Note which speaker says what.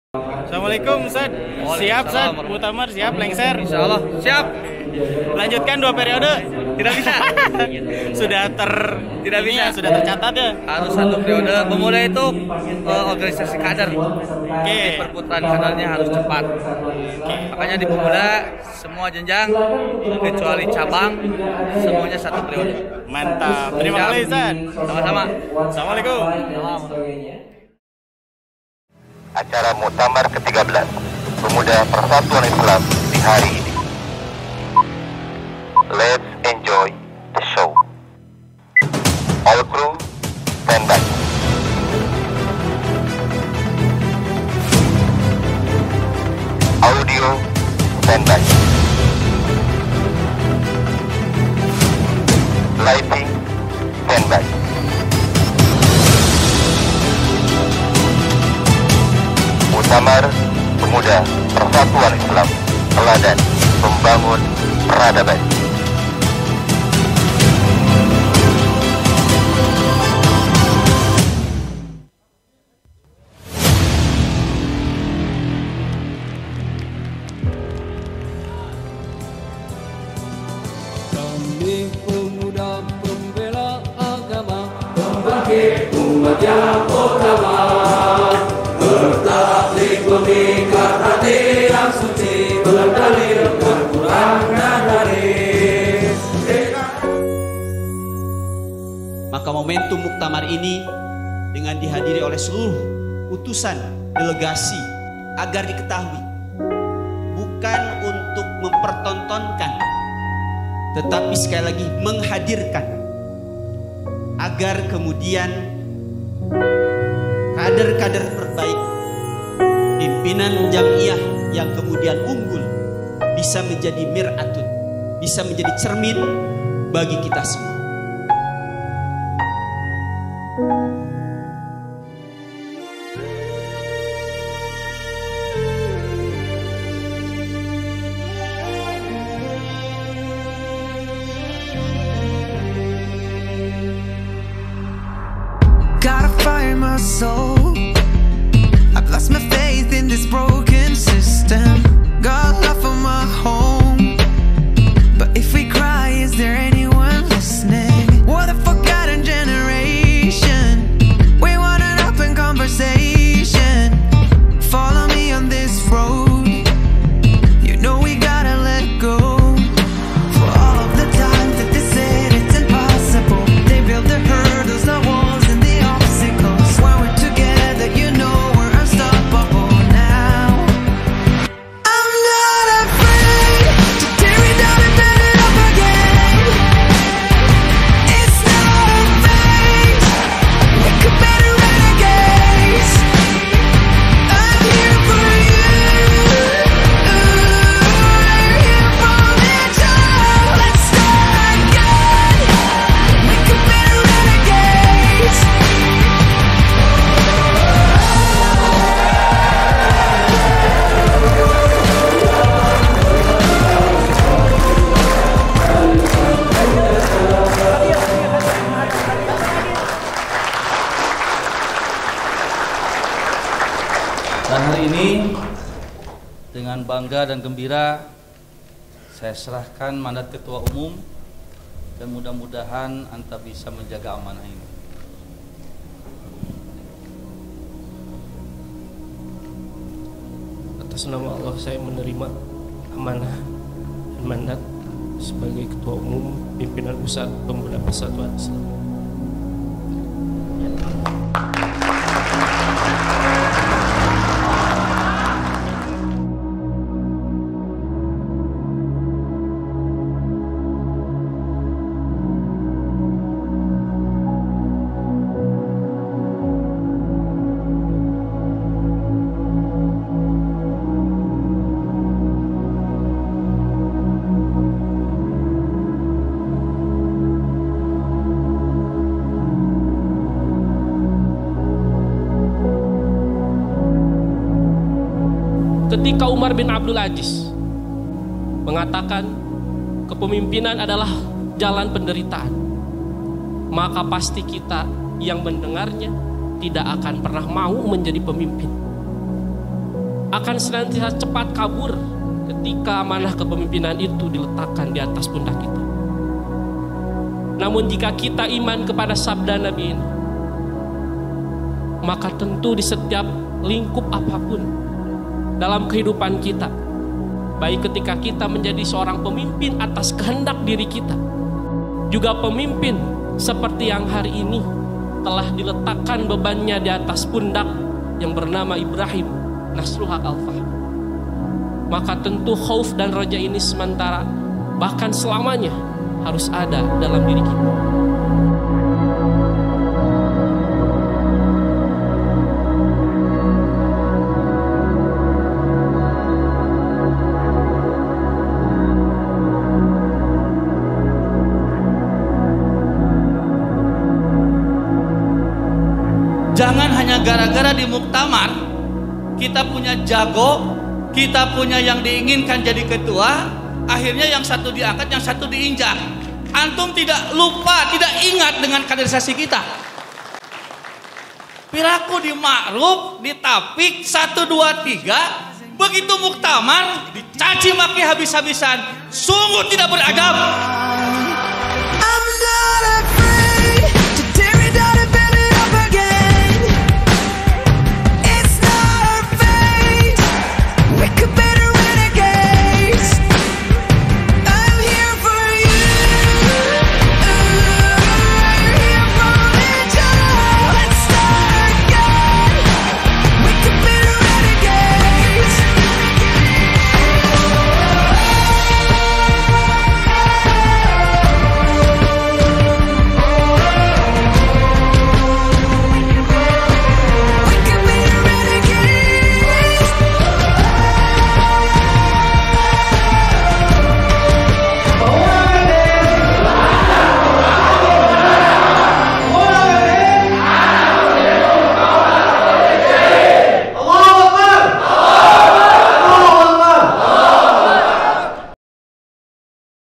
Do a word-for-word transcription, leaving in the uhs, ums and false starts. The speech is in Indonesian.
Speaker 1: Assalamualaikum Ustaz. Siap Ustaz, Muktamar siap lengser.
Speaker 2: Insyaallah siap.
Speaker 1: Melanjutkan dua periode.
Speaker 2: Tidak bisa.
Speaker 1: Sudah ter
Speaker 2: Tidak bisa.
Speaker 1: Sudah tercatat ya.
Speaker 2: Harus satu periode. Pemuda itu uh, organisasi kader.
Speaker 1: Oke.
Speaker 2: Jadi perputaran kadernya harus cepat. Makanya di pemuda semua jenjang kecuali cabang semuanya satu periode.
Speaker 1: Mantap. Terima kasih Ustaz.
Speaker 2: Sama-sama.
Speaker 1: Assalamualaikum.
Speaker 3: Acara Muktamar ke tiga belas Pemuda Persatuan Islam di hari ini. Let's enjoy the show. All crew, stand by. Audio, stand by. Lighting, stand by. Muktamar Pemuda Persatuan Islam Teladan Membangun Peradaban.
Speaker 4: Kami pemuda pembela agama, pembangkit umat yang pertama, bertaklik mengikat hati yang suci, berdalilkan Quran dan hadis.
Speaker 5: Maka momentum muktamar ini dengan dihadiri oleh seluruh utusan delegasi agar diketahui bukan untuk mempertontonkan, tetapi sekali lagi menghadirkan agar kemudian kader-kader terbaik pimpinan jamiah yang kemudian unggul bisa menjadi miratun, bisa menjadi cermin bagi kita semua.
Speaker 6: Gotta find my soul. I've lost my faith in this broken system. Got love for my home, but if we cry, is there anyone listening? What a forgotten generation. We want an open conversation. Follow me on this road. You know we gotta let go. For all of the times that they said it's impossible, they built the hurdles, the walls and the obstacles. When we're together, you know we're unstoppable now. I'm not afraid to tear it down and build it up again. It's not a phase, we could better renegades. I'm here for you, we're here from each other. Let's start again, we could better renegades.
Speaker 7: Dan hari ini dengan bangga dan gembira saya serahkan mandat ketua umum dan mudah-mudahan anta bisa menjaga amanah ini.
Speaker 4: Atas nama Allah saya menerima amanah dan mandat sebagai ketua umum pimpinan pusat Pemuda Persatuan Islam. Ketika Umar bin Abdul Aziz mengatakan kepemimpinan adalah jalan penderitaan, maka pasti kita yang mendengarnya tidak akan pernah mau menjadi pemimpin. akan senantiasa cepat kabur ketika amanah kepemimpinan itu diletakkan di atas pundak kita. Namun jika kita iman kepada sabda Nabi ini, maka tentu di setiap lingkup apapun dalam kehidupan kita, baik ketika kita menjadi seorang pemimpin atas kehendak diri kita, juga pemimpin seperti yang hari ini telah diletakkan bebannya di atas pundak yang bernama Ibrahim Nasrul Haq Al-Fahmi, maka tentu khauf dan raja ini sementara bahkan selamanya harus ada dalam diri kita.
Speaker 7: Jangan hanya gara-gara di muktamar kita punya jago, kita punya yang diinginkan jadi ketua, akhirnya yang satu diangkat, yang satu diinjak. Antum tidak lupa, tidak ingat dengan kaderisasi kita. Piraku di Ma'ruf, di Tapik, satu, dua, tiga, begitu muktamar, dicaci maki habis-habisan. Sungguh tidak beradab.